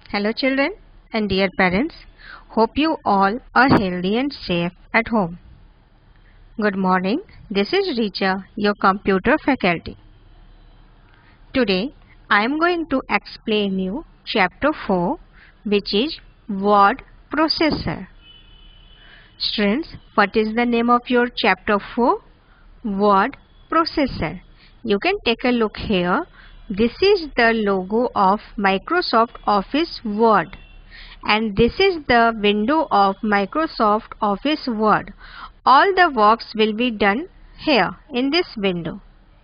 Hello children and dear parents. Hope you all are healthy and safe at home. Good morning. This is Richa, your computer faculty. Today I am going to explain you chapter 4, which is word processor. Students, what is the name of your chapter 4? Word processor. You can take a look here. This is the logo of Microsoft Office Word, and this is the window of Microsoft Office Word. All the works will be done here in this window.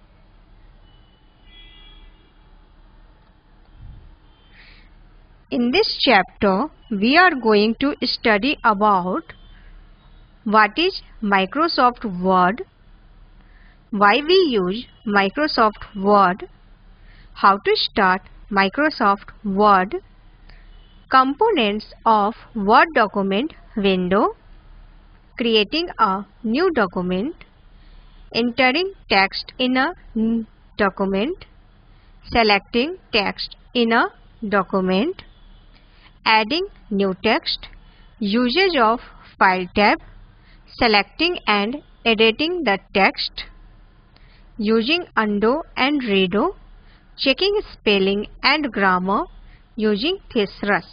In this chapter, we are going to study about what is Microsoft Word, why we use Microsoft Word, how to start Microsoft Word, components of Word document window, creating a new document, entering text in a document, selecting text in a document, adding new text, usage of File tab, selecting and editing the text, using undo and redo, checking spelling and grammar, using thesaurus.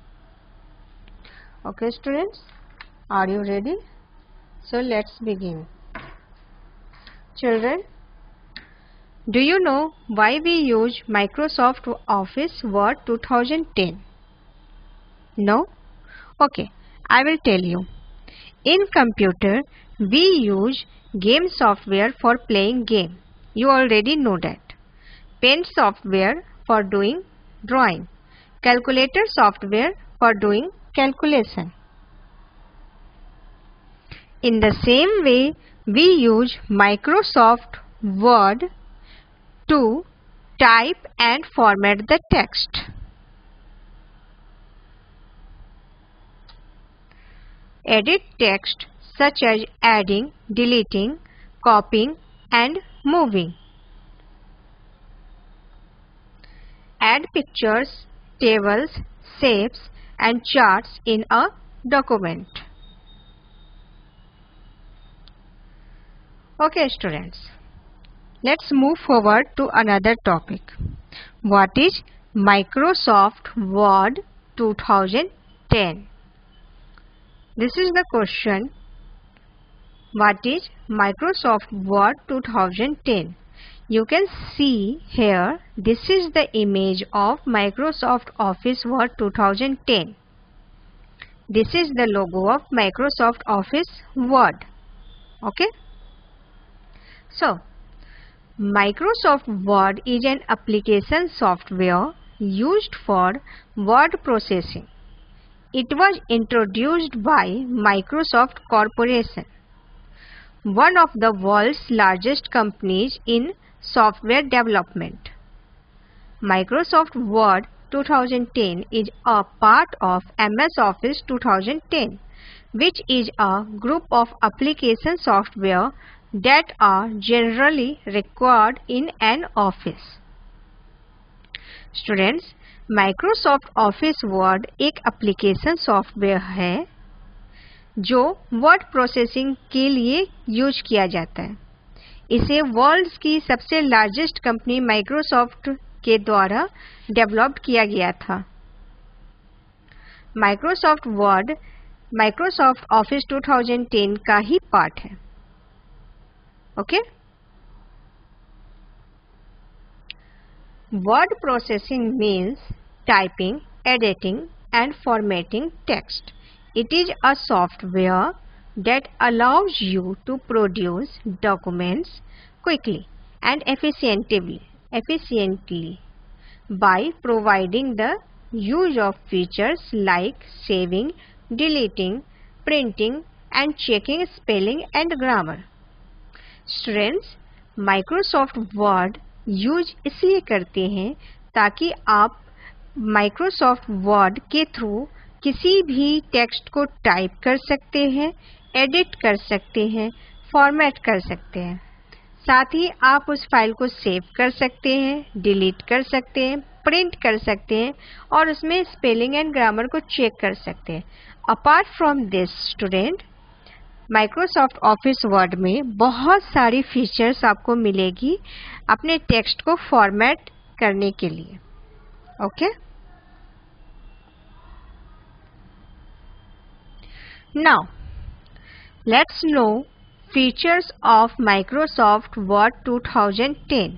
Okay students, are you ready? So let's begin. Children, do you know why we use Microsoft Office Word 2010? No? Okay, I will tell you. In computer, we use game software for playing game. You already know that. Pen software for doing drawing. Calculator software for doing calculation. In the same way, we use Microsoft Word to type and format the text. Edit text such as adding, deleting, copying and moving. Add pictures, tables, shapes and charts in a document. Okay students, let's move forward to another topic. What is Microsoft Word 2010? This is the question. What is Microsoft Word 2010? You can see here, this is the image of Microsoft Office Word 2010. This is the logo of Microsoft Office Word. Okay? So, Microsoft Word is an application software used for word processing. It was introduced by Microsoft Corporation, one of the world's largest companies in software development. Microsoft Word 2010 is a part of MS Office 2010, which is a group of application software that are generally required in an office. Students, Microsoft Office Word एक application software है जो word processing के लिए use किया जाता है. इसे world की सबसे लार्जेस्ट कंपनी माइक्रोसॉफ्ट के द्वारा डेवलप किया गया था. माइक्रोसॉफ्ट वर्ड माइक्रोसॉफ्ट ऑफिस 2010 का ही पार्ट है. Okay? Word processing means typing, editing and formatting text. It is a software that allows you to produce documents quickly and efficiently by providing the use of features like saving, deleting, printing and checking spelling and grammar. Students, Microsoft Word use इसलिए करते हैं ताकि आप Microsoft Word के through किसी भी text को type कर सकते हैं, एडिट कर सकते हैं, फॉर्मेट कर सकते हैं. साथ ही आप उस फाइल को सेव कर सकते हैं, डिलीट कर सकते हैं, प्रिंट कर सकते हैं और उसमें स्पेलिंग एंड ग्रामर को चेक कर सकते हैं। Apart from this student, Microsoft Office Word में बहुत सारी फीचर्स आपको मिलेगी अपने टेक्स्ट को फॉर्मेट करने के लिए। Okay, now let's know features of Microsoft Word 2010.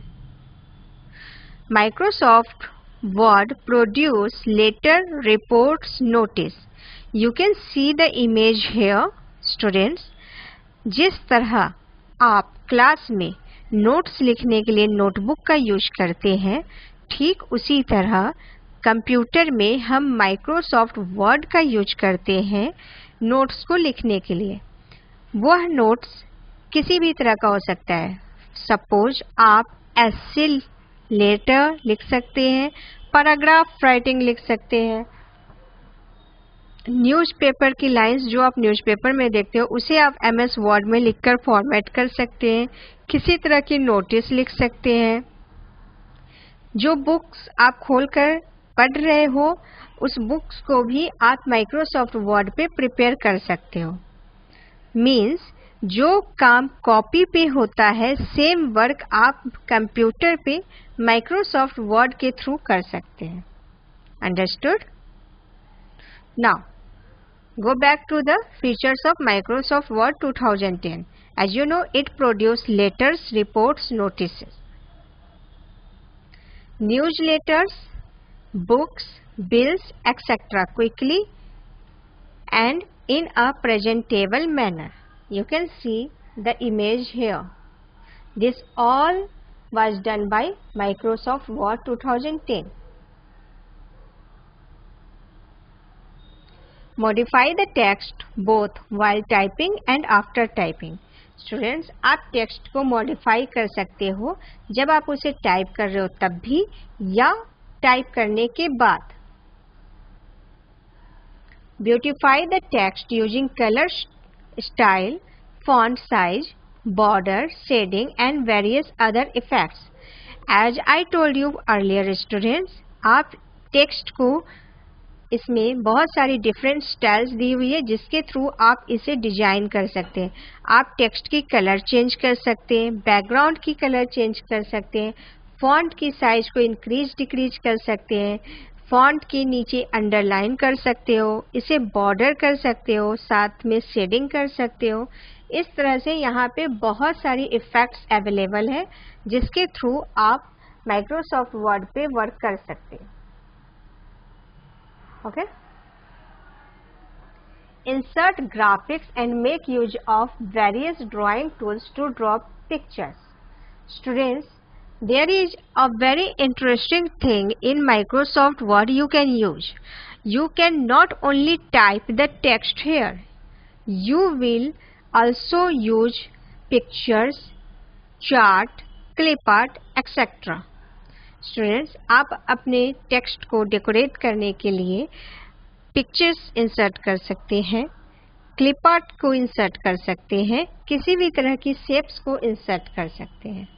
Microsoft Word produce letter, reports, notice. You can see the image here, students. जिस तरह आप क्लास में नोट्स लिखने के लिए नोटबुक का यूज करते हैं, ठीक उसी तरह कंप्यूटर में हम माइक्रोसॉफ्ट वर्ड का यूज करते हैं नोट्स को लिखने के लिए। वह नोट्स किसी भी तरह का हो सकता है। सपोज आप ऐसे लेटर लिख सकते हैं, पैराग्राफ राइटिंग लिख सकते हैं, न्यूज़पेपर की लाइंस जो आप न्यूज़पेपर में देखते हो उसे आप MS वर्ड में लिखकर फॉर्मेट कर सकते हैं, किसी तरह की नोटिस लिख सकते हैं। जो बुक्स आप खोलकर पढ़ रहे हो उस बुक्स को भी आप माइक्रोसॉफ्ट वर्ड पे प्रिपेयर कर सकते हो। मीन्स जो काम कॉपी पे होता है सेम वर्क आप कंप्यूटर पे माइक्रोसॉफ्ट वर्ड के थ्रू कर सकते हैं। Understood? Now go back to the features of Microsoft Word 2010. As you know, it produces letters, reports, notices, newsletters, books, bills, etc. quickly and in a presentable manner. You can see the image here. This all was done by Microsoft Word 2010. Modify the text both while typing and after typing. Students, आप text को modify कर सकते हो जब आप उसे type कर रहे हो तब भी या टाइप करने के बाद। Beautify the text using color, style, font size, border, shading and various other effects. As I told you earlier, students, आप टेक्स्ट को इसमें बहुत सारी डिफरेंट स्टाइल्स दी हुई है जिसके थ्रू आप इसे डिजाइन कर सकते हैं। आप टेक्स्ट की कलर चेंज कर सकते हैं, बैकग्राउंड की कलर चेंज कर सकते हैं, फॉन्ट की साइज को इंक्रीज डिक्रीज कर सकते हैं, फॉन्ट के नीचे अंडरलाइन कर सकते हो, इसे बॉर्डर कर सकते हो, साथ में शेडिंग कर सकते हो। इस तरह से यहाँ पे बहुत सारी इफेक्ट्स अवेलेबल है जिसके थ्रू आप माइक्रोसॉफ्ट वर्ड पे वर्क कर सकते हैं। Okay. Insert graphics and make use of various drawing tools to draw pictures. Students, there is a very interesting thing in Microsoft Word you can use. You can not only type the text here, you will also use pictures, chart, clip art, etc. Students, आप अपने text को decorate करने के लिए pictures insert कर सकते हैं, clip art को इंसर्ट कर सकते हैं, किसी भी तरह की शेप्स को इंसर्ट कर सकते हैं।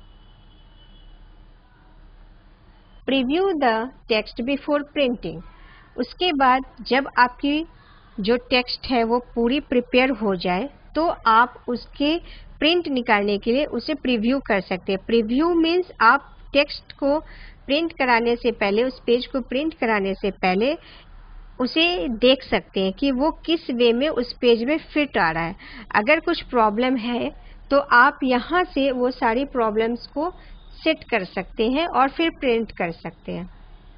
Preview the text before printing. उसके बाद जब आपकी जो टेक्स्ट है वो पूरी प्रिपेयर हो जाए तो आप उसके प्रिंट निकालने के लिए उसे प्रीव्यू कर सकते हैं। प्रीव्यू मीन्स आप टेक्स्ट को प्रिंट कराने से पहले, उस पेज को प्रिंट कराने से पहले उसे देख सकते हैं कि वो किस वे में उस पेज में फिट आ रहा है। अगर कुछ प्रॉब्लम है तो आप यहाँ से वो सारी प्रॉब्लम्स को सेट कर सकते हैं और फिर प्रिंट कर सकते हैं।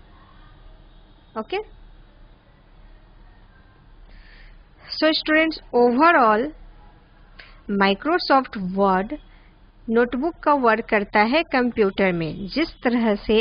Okay, so students, overall Microsoft Word notebook का वर्क करता है कंप्यूटर में। जिस तरह से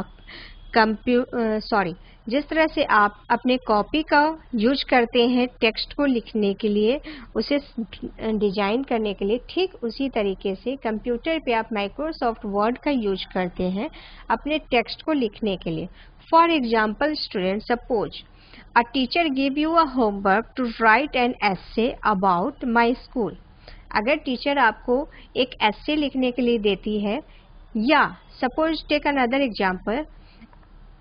आप अपने कॉपी का यूज करते हैं टेक्स्ट को लिखने के लिए, उसे डिजाइन करने के लिए, ठीक उसी तरीके से कंप्यूटर पे आप माइक्रोसॉफ्ट वर्ड का यूज करते हैं अपने टेक्स्ट को लिखने के लिए। For example student, suppose a teacher give you a homework to write an essay about my school. अगर टीचर आपको एक एसे लिखने के लिए देती है, या सपोज टेक अनदर एग्जाम्पल,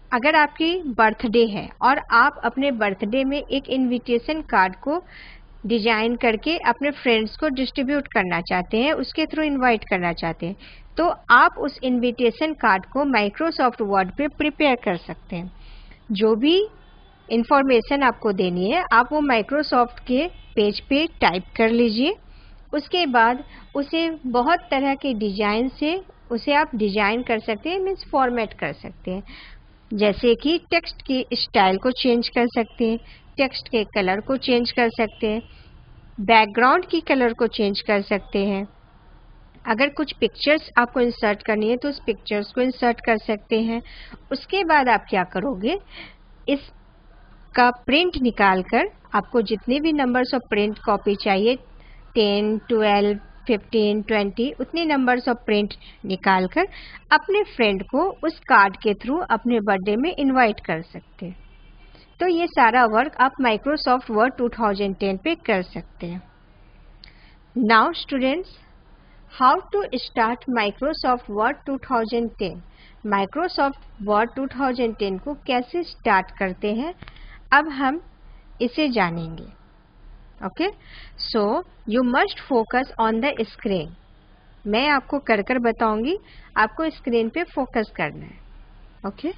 अगर आपकी बर्थडे है और आप अपने बर्थडे में एक इनविटेशन कार्ड को डिजाइन करके अपने फ्रेंड्स को डिस्ट्रीब्यूट करना चाहते हैं, उसके थ्रू इनवाइट करना चाहते हैं, तो आप उस इनविटेशन कार्ड को माइक्रोसॉफ्ट वर्ड पे प्रिपेयर कर सकते हैं। जो भी इंफॉर्मेशन आपको देनी है आप वो माइक्रोसॉफ्ट के पेज पे टाइप कर लीजिए। उसके बाद उसे बहुत तरह के डिजाइन से उसे आप डिजाइन कर सकते हैं, मीन्स फॉर्मेट कर सकते हैं। जैसे कि टेक्स्ट की स्टाइल को चेंज कर सकते हैं, टेक्स्ट के कलर को चेंज कर सकते हैं, बैकग्राउंड की कलर को चेंज कर सकते हैं। अगर कुछ पिक्चर्स आपको इंसर्ट करनी है तो उस पिक्चर्स को इंसर्ट कर सकते हैं। उसके बाद आप क्या करोगे, इसका प्रिंट निकालकर आपको जितने भी नंबर्स ऑफ प्रिंट कॉपी चाहिए 10, 12, 15, 20 उतने नंबर्स ऑफ प्रिंट निकालकर अपने फ्रेंड को उस कार्ड के थ्रू अपने बर्थडे में इनवाइट कर सकते हैं। तो ये सारा वर्क आप माइक्रोसॉफ्ट वर्ड 2010 पे कर सकते हैं। Now students, how to start Microsoft Word 2010। Microsoft Word 2010 को कैसे स्टार्ट करते हैं अब हम इसे जानेंगे। Okay, so you must focus on the screen. मैं आपको कर कर बताऊंगी, आपको स्क्रीन पे फोकस करना है। Okay,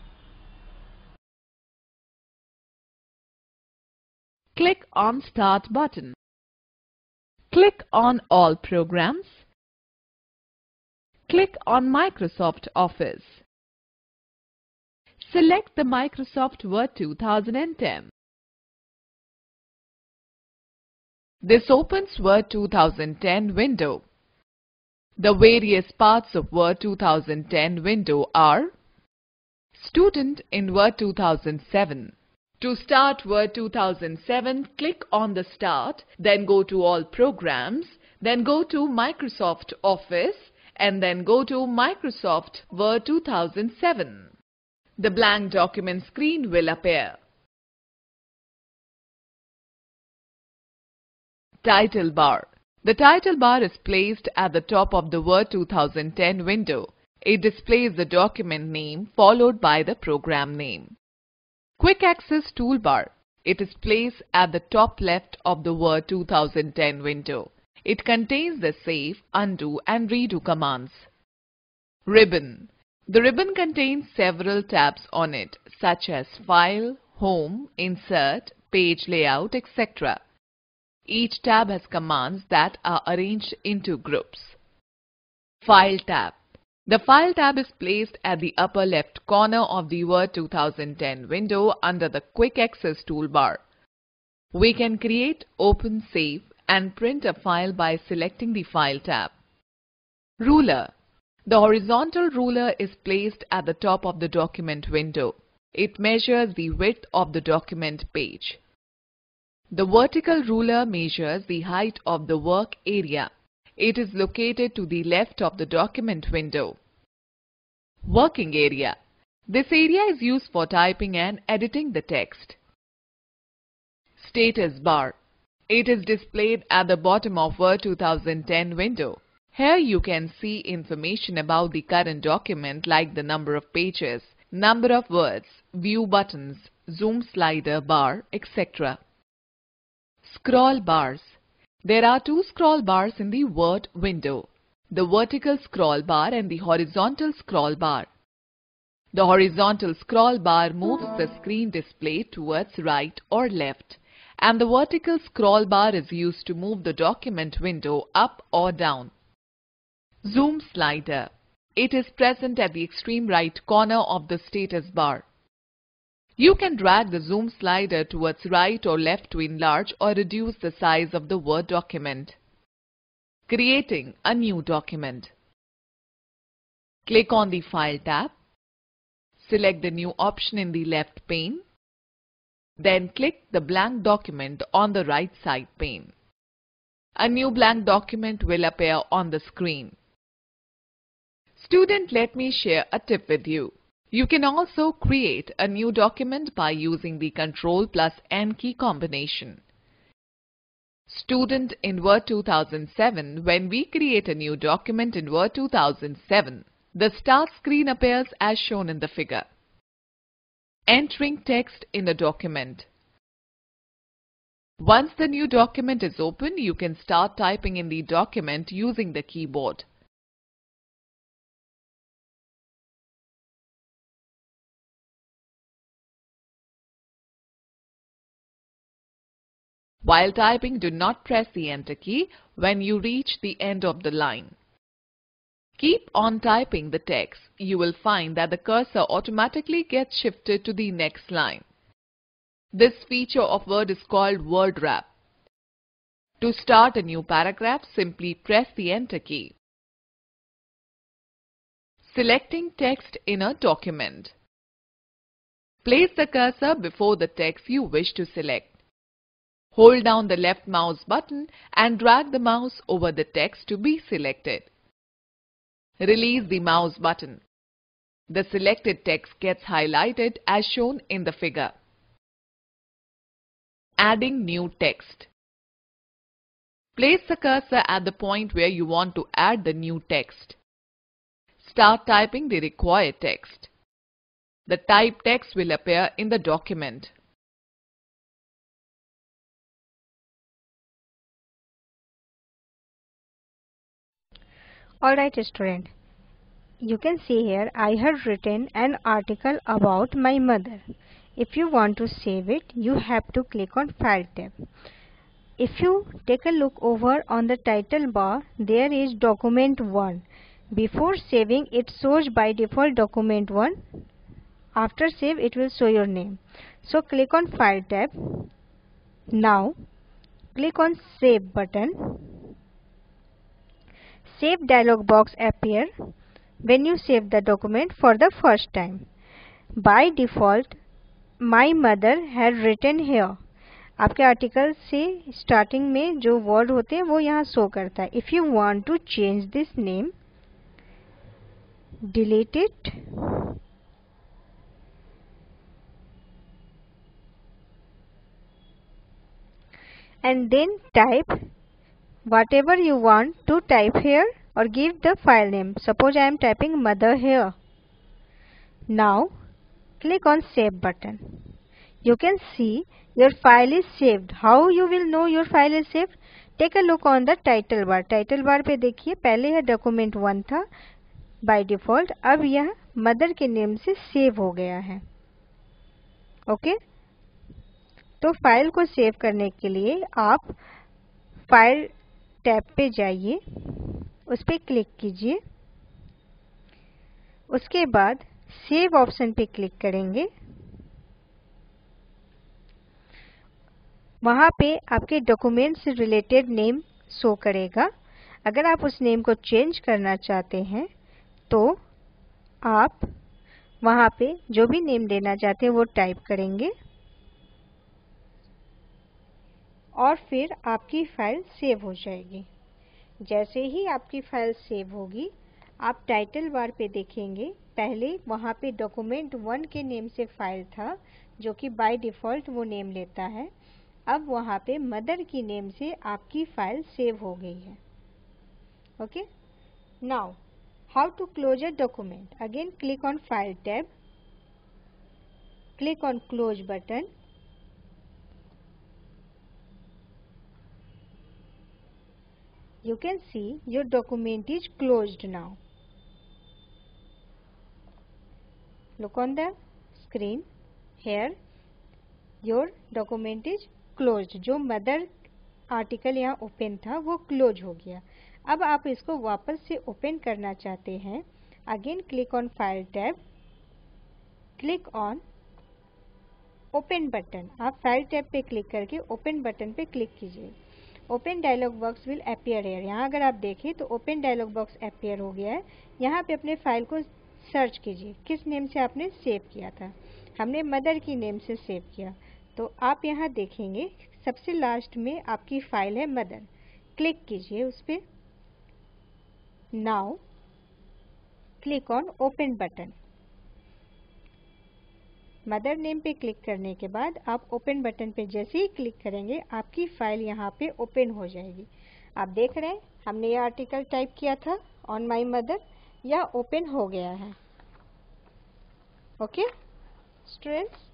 Click on Start button. Click on All Programs. Click on Microsoft Office. Select the Microsoft Word 2010. This opens Word 2010 window. The various parts of Word 2010 window are Student in Word 2007. To start Word 2007, click on the Start, then go to All Programs, then go to Microsoft Office, and then go to Microsoft Word 2007. The blank document screen will appear. Title bar. The title bar is placed at the top of the Word 2010 window. It displays the document name followed by the program name. Quick Access Toolbar. It is placed at the top left of the Word 2010 window. It contains the Save, Undo and Redo commands. Ribbon. The ribbon contains several tabs on it, such as File, Home, Insert, Page Layout, etc. Each tab has commands that are arranged into groups. File tab. The File tab is placed at the upper left corner of the Word 2010 window under the Quick Access toolbar. We can create, open, save and print a file by selecting the File tab. Ruler. The horizontal ruler is placed at the top of the document window. It measures the width of the document page. The vertical ruler measures the height of the work area. It is located to the left of the document window. Working area. This area is used for typing and editing the text. Status bar. It is displayed at the bottom of Word 2010 window. Here you can see information about the current document like the number of pages, number of words, view buttons, zoom slider bar, etc. Scroll bars. There are two scroll bars in the Word window, the vertical scroll bar and the horizontal scroll bar. The horizontal scroll bar moves the screen display towards right or left, and the vertical scroll bar is used to move the document window up or down. Zoom slider. It is present at the extreme right corner of the status bar. You can drag the zoom slider towards right or left to enlarge or reduce the size of the Word document. Creating a new document. Click on the File tab. Select the new option in the left pane. Then click the blank document on the right side pane. A new blank document will appear on the screen. Student, let me share a tip with you. You can also create a new document by using the Ctrl+N key combination. Student, in Word 2007, when we create a new document in Word 2007, the Start screen appears as shown in the figure. Entering text in a document. Once the new document is open, you can start typing in the document using the keyboard. While typing, do not press the Enter key when you reach the end of the line. Keep on typing the text. You will find that the cursor automatically gets shifted to the next line. This feature of Word is called Word Wrap. To start a new paragraph, simply press the Enter key. Selecting text in a document. Place the cursor before the text you wish to select. Hold down the left mouse button and drag the mouse over the text to be selected. Release the mouse button. The selected text gets highlighted as shown in the figure. Adding new text. Place the cursor at the point where you want to add the new text. Start typing the required text. The typed text will appear in the document. Alright student, you can see here I have written an article about my mother. If you want to save it, you have to click on File tab. If you take a look over on the title bar, there is Document 1. Before saving, it shows by default Document 1. After save, it will show your name. So click on File tab. Now click on Save button. Save dialog box appear when you save the document for the first time. By default, my mother had written here. आपके article से starting में जो word होते हैं वो यहाँ show करता है. If you want to change this name, delete it. And then type whatever you want to type here or give the file name. Suppose I am typing mother here. Now click on Save button. You can see your file is saved. How you will know your file is saved? Take a look on the title bar. Title bar पे देखिए पहले यह document 1 था by default. अब यह mother के name से save हो गया है. ओके तो फाइल को सेव करने के लिए आप फाइल टैब पे जाइए, उस पर क्लिक कीजिए, उसके बाद सेव ऑप्शन पे क्लिक करेंगे. वहाँ पे आपके डॉक्यूमेंट से रिलेटेड नेम शो करेगा. अगर आप उस नेम को चेंज करना चाहते हैं तो आप वहाँ पे जो भी नेम देना चाहते हैं वो टाइप करेंगे और फिर आपकी फाइल सेव हो जाएगी. जैसे ही आपकी फाइल सेव होगी, आप टाइटल बार पे देखेंगे पहले वहाँ पे डॉक्यूमेंट 1 के नेम से फाइल था जो कि बाय डिफ़ॉल्ट वो नेम लेता है. अब वहाँ पे मदर की नेम से आपकी फाइल सेव हो गई है. Okay now how to close a document. Again click on file tab, click on close button. You can see your document is closed now. Look on the screen. Here your document is closed. जो mother article यहाँ open था वो close हो गया. अब आप इसको वापस से ओपन करना चाहते हैं. Again click on file tab, click on open button. आप फाइल टैब पे क्लिक करके ओपन बटन पे क्लिक कीजिए. Open dialog box will appear here. यहाँ अगर आप देखें तो ओपन डायलॉग बॉक्स अपियर हो गया है. यहाँ पे अपने फाइल को सर्च कीजिए किस नेम से आपने सेव किया था. हमने मदर की नेम से सेव किया तो आप यहाँ देखेंगे सबसे लास्ट में आपकी फाइल है मदर. क्लिक कीजिए उस पर. Now click on open button. Mother name पे क्लिक करने के बाद आप ओपन बटन पे जैसे ही क्लिक करेंगे आपकी फाइल यहाँ पे ओपन हो जाएगी. आप देख रहे हैं हमने ये आर्टिकल टाइप किया था ऑन माई मदर, यह ओपन हो गया है. ओके स्टूडेंट्स,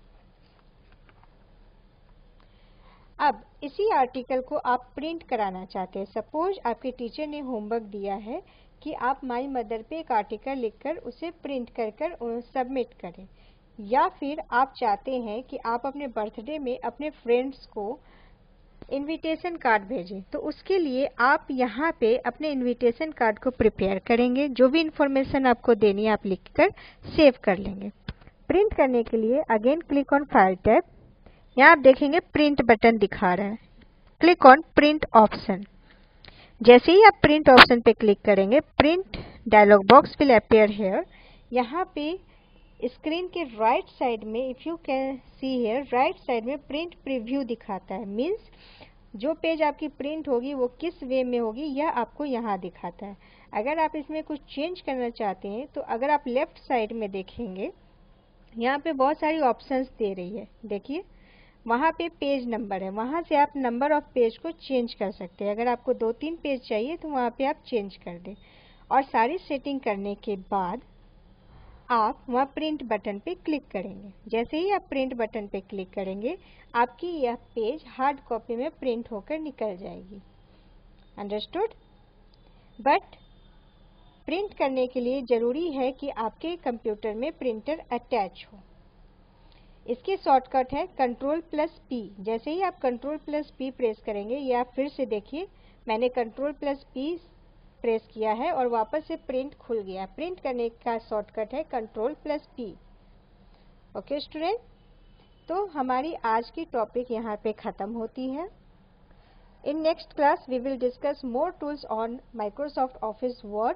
अब इसी आर्टिकल को आप प्रिंट कराना चाहते हैं। सपोज आपके टीचर ने होमवर्क दिया है कि आप माई मदर पे एक आर्टिकल लिखकर उसे प्रिंट कर सबमिट करें, या फिर आप चाहते हैं कि आप अपने बर्थडे में अपने फ्रेंड्स को इनविटेशन कार्ड भेजें, तो उसके लिए आप यहाँ पे अपने इनविटेशन कार्ड को प्रिपेयर करेंगे। जो भी इंफॉर्मेशन आपको देनी है आप लिखकर सेव कर लेंगे। प्रिंट करने के लिए again click on file tab. यहाँ आप देखेंगे प्रिंट बटन दिखा रहा है। Click on print option. जैसे ही आप प्रिंट ऑप्शन पे क्लिक करेंगे, print dialog box will appear here. यहाँ पे स्क्रीन के राइट साइड में, if you can see here, right side में प्रिंट प्रीव्यू दिखाता है। मीन्स जो पेज आपकी प्रिंट होगी वो किस वे में होगी यह आपको यहाँ दिखाता है। अगर आप इसमें कुछ चेंज करना चाहते हैं तो अगर आप लेफ्ट साइड में देखेंगे, यहाँ पे बहुत सारी ऑप्शंस दे रही है। देखिए वहाँ पे पेज नंबर है, वहाँ से आप नंबर ऑफ पेज को चेंज कर सकते हैं। अगर आपको 2-3 पेज चाहिए तो वहाँ पे आप चेंज कर दें, और सारी सेटिंग करने के बाद आप वहाँ प्रिंट बटन पे क्लिक करेंगे। जैसे ही आप प्रिंट बटन पे क्लिक करेंगे, आपकी यह पेज हार्ड कॉपी में प्रिंट होकर निकल जाएगी। अंडरस्टूड? बट प्रिंट करने के लिए जरूरी है कि आपके कंप्यूटर में प्रिंटर अटैच हो। इसकी शॉर्टकट है Ctrl+P। जैसे ही आप Ctrl+P प्रेस करेंगे, ये आप फिर से देखिए, मैंने Ctrl+P प्रेस किया है और वापस से प्रिंट खुल गया। प्रिंट करने का शॉर्टकट है Ctrl+P। ओके स्टूडेंट, तो हमारी आज की टॉपिक यहाँ पे खत्म होती है। In next class we will discuss more tools on Microsoft Office Word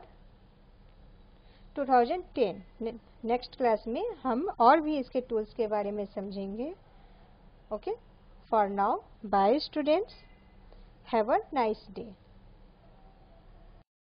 2010। Next class में हम और भी इसके टूल्स के बारे में समझेंगे। Okay, for now bye students, have a nice day.